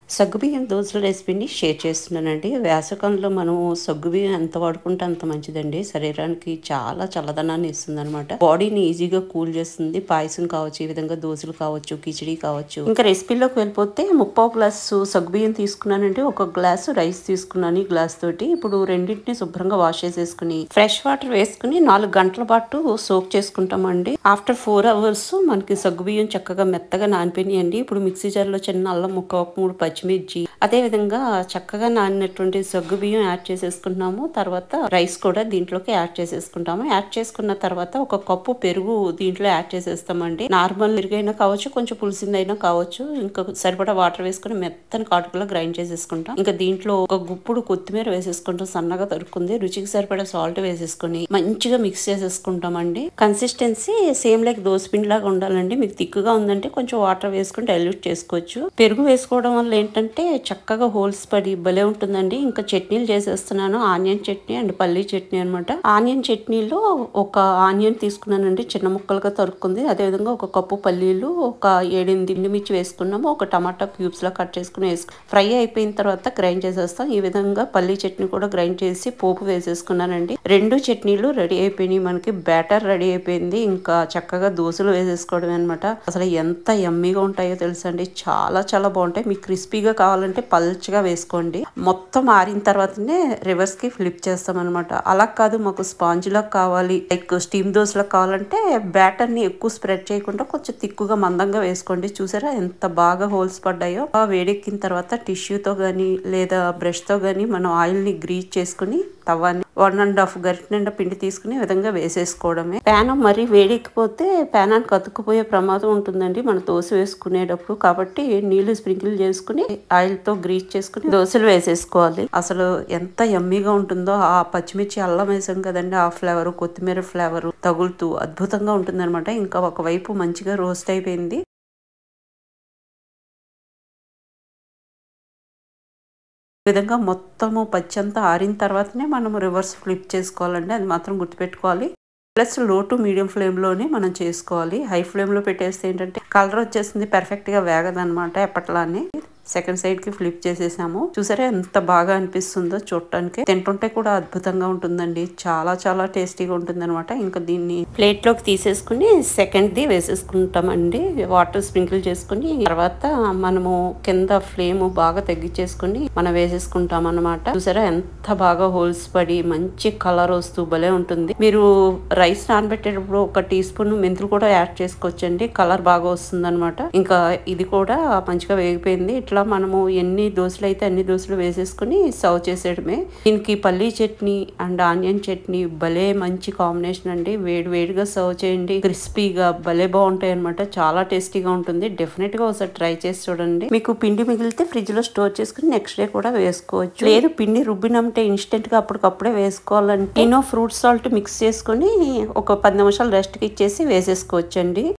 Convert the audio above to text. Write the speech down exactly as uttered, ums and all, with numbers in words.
సగ్గుబియ్యం దోసల రెసిపీని షేర్ చేస్తున్నానండి. వేసవికాలంలో మనం సగ్గుబియ్యం ఎంత వాడుకుంటే అంత మంచిదండి. శరీరానికి చాలా చల్లదనాన్ని ఇస్తుందనమాట. బాడీని ఈజీగా కూల్ చేస్తుంది. పాయసం కావచ్చు, ఈ విధంగా దోసలు కావచ్చు, కిచిడి కావచ్చు. ఇంకా రెసిపీలోకి వెళ్ళిపోతే ముప్పావు గ్లాసు సగ్గుబియ్యం తీసుకున్నానండి. ఒక గ్లాసు రైస్ తీసుకున్నాను ఈ గ్లాస్ తోటి. ఇప్పుడు రెండింటిని శుభ్రంగా వాష్ చేసేసుకుని ఫ్రెష్ వాటర్ వేసుకుని నాలుగు గంటల పాటు సోక్ చేసుకుంటామండి. ఆఫ్టర్ ఫోర్ అవర్స్ మనకి సగ్గుబియ్యం చక్కగా మెత్తగా నానిపోయినాయండి. ఇప్పుడు మిక్సీ జార్లో చిన్న అల్లం ముక్క, ఒక మూడు పచ్చిమిర్చి, అదే విధంగా చక్కగా నానినటువంటి సగ్గు బియ్యం యాడ్ చేసేసుకుంటున్నాము. తర్వాత రైస్ కూడా దీంట్లోకి యాడ్ చేసేసుకుంటాము. యాడ్ చేసుకున్న తర్వాత ఒక కప్పు పెరుగు దీంట్లో యాడ్ చేసేస్తామండి. నార్మల్ పెరుగైనా కావచ్చు, కొంచెం పులిసిందైనా కావచ్చు. ఇంకా సరిపడా వాటర్ వేసుకుని మెత్తని కాటుకులా గ్రైండ్ చేసేసుకుంటాం. ఇంకా దీంట్లో ఒక గుప్పుడు కొత్తిమీర వేసేసుకుంటాం, సన్నగా తరుక్కుంది. రుచికి సరిపడా సాల్ట్ వేసేసుకుని మంచిగా మిక్స్ చేసేసుకుంటామండి. కన్సిస్టెన్సీ సేమ్ లైక్ దోసపిండి లాగా ఉండాలండి. మీకు తిక్కుగా ఉందంటే కొంచెం వాటర్ వేసుకుని డైల్యూట్ చేసుకోవచ్చు. పెరుగు వేసుకోవడం వల్ల ఏంటంటే చక్కగా హోల్స్ పడి భలే ఉంటుందండి. ఇంకా చట్నీలు చేసేస్తున్నాను. ఆనియన్ చట్నీ అండ్ పల్లీ చట్నీ అనమాట. ఆనియన్ చట్నీలో ఒక ఆనియన్ తీసుకున్నానండి, చిన్న ముక్కలుగా తరుక్కుంది. అదేవిధంగా ఒక కప్పు పల్లీలు, ఒక ఏడెనిమిది ఎండుమిర్చి వేసుకున్నాము. ఒక టమాటా క్యూబ్స్ లా కట్ చేసుకుని వేసుకు ఫ్రై అయిపోయిన తర్వాత గ్రైండ్ చేసేస్తాం. ఈ విధంగా పల్లీ చట్నీ కూడా గ్రైండ్ చేసి పోపు వేసేసుకున్నానండి. రెండు చట్నీలు రెడీ అయిపోయినాయి. మనకి బ్యాటర్ రెడీ అయిపోయింది. ఇంకా చక్కగా దోశలు వేసేసుకోవడం అనమాట. అసలు ఎంత యమ్మీగా ఉంటాయో తెలుసండి. చాలా చాలా బాగుంటాయి. మీకు క్రిస్పీగా కావాలంటే పల్చగా వేసుకోండి. మొత్తం ఆరిన తర్వాతనే రివర్స్ కి ఫ్లిప్ చేస్తాం అనమాట. అలా కాదు, మాకు స్పాంజ్ లా కావాలి, లైక్ స్టీమ్ దోశలా కావాలంటే బ్యాటర్ ని ఎక్కువ స్ప్రెడ్ చేయకుండా కొంచెం తిక్కుగా మందంగా వేసుకోండి. చూసారా ఎంత బాగా హోల్స్ పడ్డాయో. వేడెక్కిన తర్వాత టిష్యూతో గానీ లేదా బ్రష్ తో గానీ మనం ఆయిల్ ని గ్రీజ్ చేసుకుని తవ్వాన్ని వన్ అండ్ హాఫ్ గరిటె నిండా పిండి తీసుకుని ఈ విధంగా వేసేసుకోవడమే. ప్యాన్ మరీ వేడెక్కిపోతే ప్యానానికి అతుక్కుపోయే ప్రమాదం ఉంటుందండి మన దోశ వేసుకునేటప్పుడు. కాబట్టి నీళ్లు స్ప్రింకిల్ చేసుకుని ఆయిల్ తో గ్రీజ్ చేసుకుని దోశలు వేసేసుకోవాలి. అసలు ఎంత యమ్మీగా ఉంటుందో. ఆ పచ్చిమిర్చి అల్లం వేసాం కదండి, ఆ ఫ్లేవర్, కొత్తిమీర ఫ్లేవర్ తగులుతూ అద్భుతంగా ఉంటుంది అనమాట. ఇంకా ఒకవైపు మంచిగా రోస్ట్ అయిపోయింది. విధంగా మొత్తము పచ్చంతా ఆరిన తర్వాతనే మనం రివర్స్ ఫ్లిప్ చేసుకోవాలండి. అది మాత్రం గుర్తుపెట్టుకోవాలి. ప్లస్ లో టు మీడియం ఫ్లేమ్లోనే మనం చేసుకోవాలి. హై ఫ్లేమ్లో పెట్టేస్తే ఏంటంటే కలర్ వచ్చేసింది, పర్ఫెక్ట్గా వేగదనమాట ఎప్పట్లానే. సెకండ్ సైడ్ కి ఫ్లిప్ చేసేసాము. చూసారా ఎంత బాగా అనిపిస్తుందో చూడటానికి. తింటుంటే కూడా అద్భుతంగా ఉంటుందండి. చాలా చాలా టేస్టీగా ఉంటుంది అనమాట. ఇంకా దీన్ని ప్లేట్ లోకి తీసేసుకుని సెకండ్ ది వేసేసుకుంటామండి. వాటర్ స్ప్రింకిల్ చేసుకుని తర్వాత మనము కింద ఫ్లేమ్ బాగా తగ్గించేసుకుని మనం వేసేసుకుంటాం అనమాట. చూసారా ఎంత బాగా హోల్స్ పడి మంచి కలర్ వస్తూ భలే ఉంటుంది. మీరు రైస్ నానబెట్టేటప్పుడు ఒక టీ స్పూన్ మెంతులు కూడా యాడ్ చేసుకోవచ్చండి. కలర్ బాగా వస్తుంది అనమాట. ఇంకా ఇది కూడా మంచిగా వేగిపోయింది. ఇట్లా మనము ఎన్ని దోశలు అయితే అన్ని దోశలు వేసేసుకుని సర్వ్ చేసేయడమే. దీనికి పల్లీ చట్నీ అండ్ ఆనియన్ చట్నీ భలే మంచి కాంబినేషన్ అండి. వేడి వేడిగా సర్వ్ చేయండి. క్రిస్పీగా భలే బాగుంటాయి అనమాట. చాలా టేస్టీగా ఉంటుంది. డెఫినెట్ గా ఒకసారి ట్రై చేసి చూడండి. మీకు పిండి మిగిలితే ఫ్రిడ్జ్ లో స్టోర్ చేసుకుని నెక్స్ట్ డే కూడా వేసుకోవచ్చు. లేదు పిండి రుబ్బినంటే ఇన్స్టెంట్ గా అప్పటికప్పుడే వేసుకోవాలంటే నేను ఫ్రూట్ సాల్ట్ మిక్స్ చేసుకుని ఒక పది నిమిషాలు రెస్ట్ కి ఇచ్చేసి వేసేసుకోవచ్చండి.